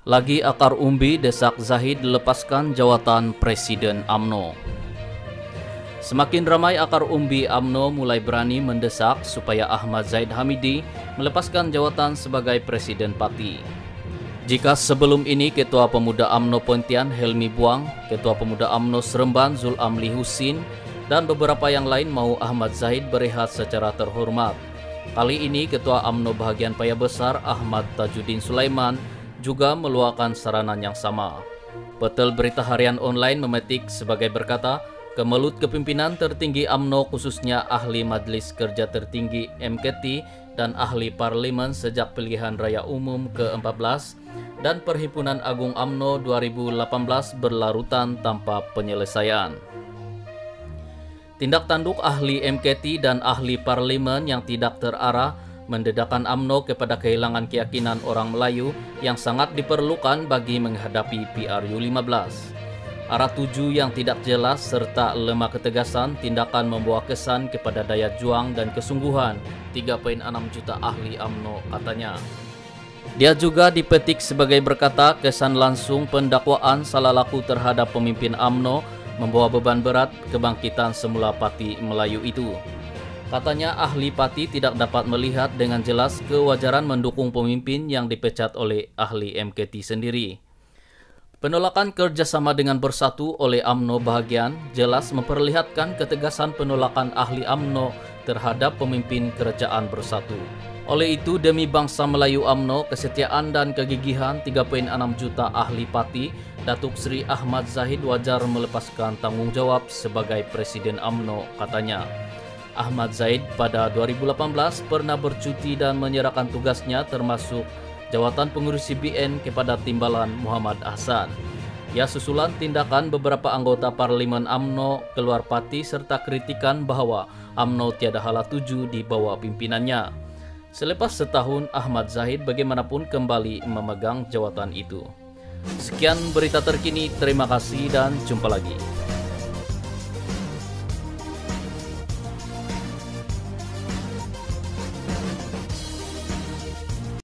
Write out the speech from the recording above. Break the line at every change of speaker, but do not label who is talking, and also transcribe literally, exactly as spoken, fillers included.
Lagi akar umbi desak Zahid lepaskan jawatan Presiden A M N O. Semakin ramai akar umbi A M N O mulai berani mendesak supaya Ahmad Zahid Hamidi melepaskan jawatan sebagai Presiden Parti. Jika sebelum ini Ketua Pemuda A M N O Pontian Helmi Buang, Ketua Pemuda A M N O Seremban Zul Amli Husin, dan beberapa yang lain mau Ahmad Zahid berehat secara terhormat. Kali ini Ketua A M N O Bahagian Paya Besar Ahmad Tajuddin Sulaiman juga meluahkan saranan yang sama. Petel Berita Harian Online memetik sebagai berkata, kemelut kepimpinan tertinggi A M N O khususnya Ahli Majelis Kerja Tertinggi M K T dan Ahli Parlemen sejak pilihan raya umum ke empat belas dan Perhimpunan Agung A M N O dua ribu delapan belas berlarutan tanpa penyelesaian. Tindak tanduk ahli M K T dan ahli parlemen yang tidak terarah mendedakan A M N O kepada kehilangan keyakinan orang Melayu yang sangat diperlukan bagi menghadapi P R U lima belas. Arah tuju yang tidak jelas serta lemah ketegasan tindakan membawa kesan kepada daya juang dan kesungguhan tiga koma enam juta ahli A M N O, katanya. Dia juga dipetik sebagai berkata kesan langsung pendakwaan salah laku terhadap pemimpin A M N O membawa beban berat kebangkitan semula Parti Melayu itu. Katanya ahli parti tidak dapat melihat dengan jelas kewajaran mendukung pemimpin yang dipecat oleh ahli M K T sendiri. Penolakan kerjasama dengan Bersatu oleh A M N O bahagian jelas memperlihatkan ketegasan penolakan ahli A M N O terhadap pemimpin kerajaan Bersatu. Oleh itu, demi bangsa Melayu A M N O, kesetiaan dan kegigihan tiga koma enam juta ahli parti, Datuk Seri Ahmad Zahid wajar melepaskan tanggung jawab sebagai Presiden A M N O, katanya. Ahmad Zahid pada dua ribu delapan belas pernah bercuti dan menyerahkan tugasnya termasuk jawatan pengurus C B N kepada Timbalan Muhammad Ahsan. Ya, susulan tindakan beberapa anggota parlemen A M N O keluar parti serta kritikan bahwa A M N O tiada hala tuju di bawah pimpinannya. Selepas setahun, Ahmad Zahid bagaimanapun kembali memegang jawatan itu. Sekian berita terkini, terima kasih dan jumpa lagi.